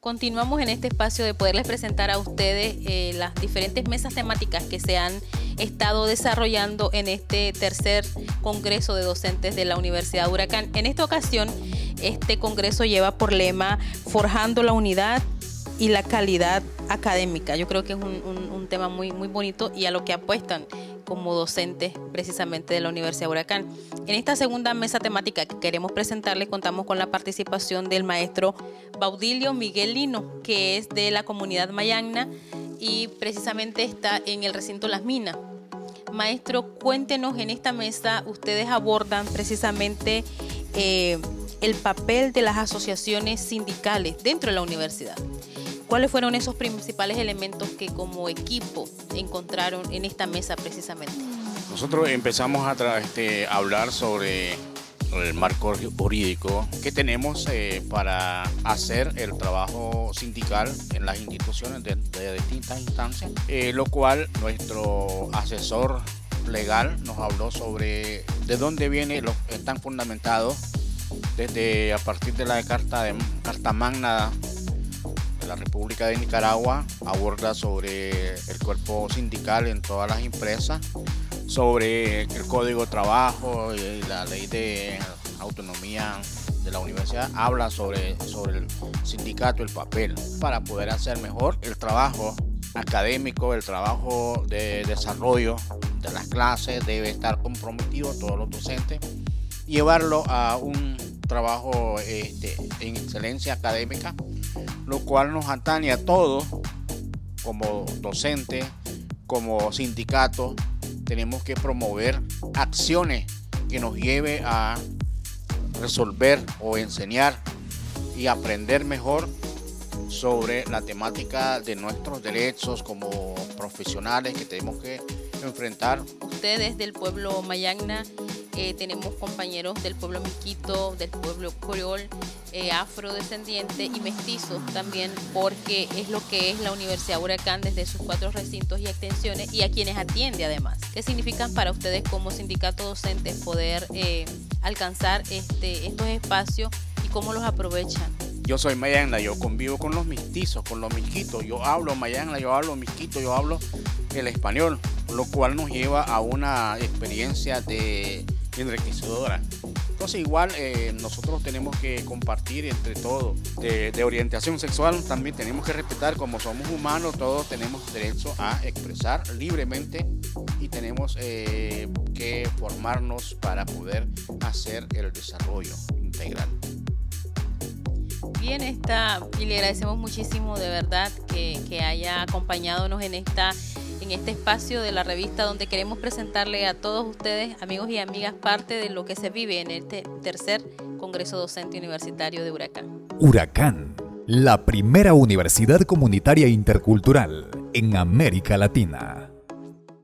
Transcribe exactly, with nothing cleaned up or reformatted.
Continuamos en este espacio de poderles presentar a ustedes eh, las diferentes mesas temáticas que se han estado desarrollando en este tercer Congreso de Docentes de la Universidad Huracán. En esta ocasión, este congreso lleva por lema Forjando la Unidad y la Calidad Académica. Yo creo que es un, un, un tema muy, muy bonito y a lo que apuestan como docentes precisamente de la Universidad Huracán. En esta segunda mesa temática que queremos presentarles contamos con la participación del maestro Baudilio Miguel Lino, que es de la comunidad Mayagna y precisamente está en el recinto Las Minas. Maestro, cuéntenos, en esta mesa ustedes abordan precisamente eh, el papel de las asociaciones sindicales dentro de la universidad. ¿Cuáles fueron esos principales elementos que como equipo encontraron en esta mesa precisamente? Nosotros empezamos a tra este, hablar sobre el marco jurídico que tenemos eh, para hacer el trabajo sindical en las instituciones de, de distintas instancias, eh, lo cual nuestro asesor legal nos habló sobre de dónde viene, los, están fundamentados desde a partir de la Carta, de, Carta Magna de la República de Nicaragua, aborda sobre el cuerpo sindical en todas las empresas, sobre el Código de Trabajo y la Ley de Autonomía de la Universidad, habla sobre, sobre el sindicato, el papel, para poder hacer mejor el trabajo académico, el trabajo de desarrollo de las clases. Debe estar comprometido todos los docentes, llevarlo a un trabajo este, en excelencia académica, lo cual nos atañe a todos como docentes, como sindicatos. Tenemos que promover acciones que nos lleve a resolver o enseñar y aprender mejor sobre la temática de nuestros derechos como profesionales que tenemos que enfrentar. Ustedes del pueblo Mayagna, eh, tenemos compañeros del pueblo Miskito, del pueblo Creol, eh, afrodescendiente y mestizos también, porque es lo que es la Universidad Huracán desde sus cuatro recintos y extensiones y a quienes atiende además. ¿Qué significan para ustedes como sindicato docente poder eh, alcanzar este, estos espacios y cómo los aprovechan? Yo soy Mayagna, yo convivo con los mestizos, con los miskitos, yo hablo Mayagna, yo hablo miskito, yo hablo el español, lo cual nos lleva a una experiencia de enriquecedora. Entonces igual eh, nosotros tenemos que compartir entre todos. De, de orientación sexual también tenemos que respetar, como somos humanos, todos tenemos derecho a expresar libremente y tenemos eh, que formarnos para poder hacer el desarrollo integral. Bien, está, y le agradecemos muchísimo de verdad que, que haya acompañadonos en esta en este espacio de la revista, donde queremos presentarle a todos ustedes, amigos y amigas, parte de lo que se vive en este tercer Congreso Docente Universitario de Huracán. Huracán, la primera universidad comunitaria intercultural en América Latina.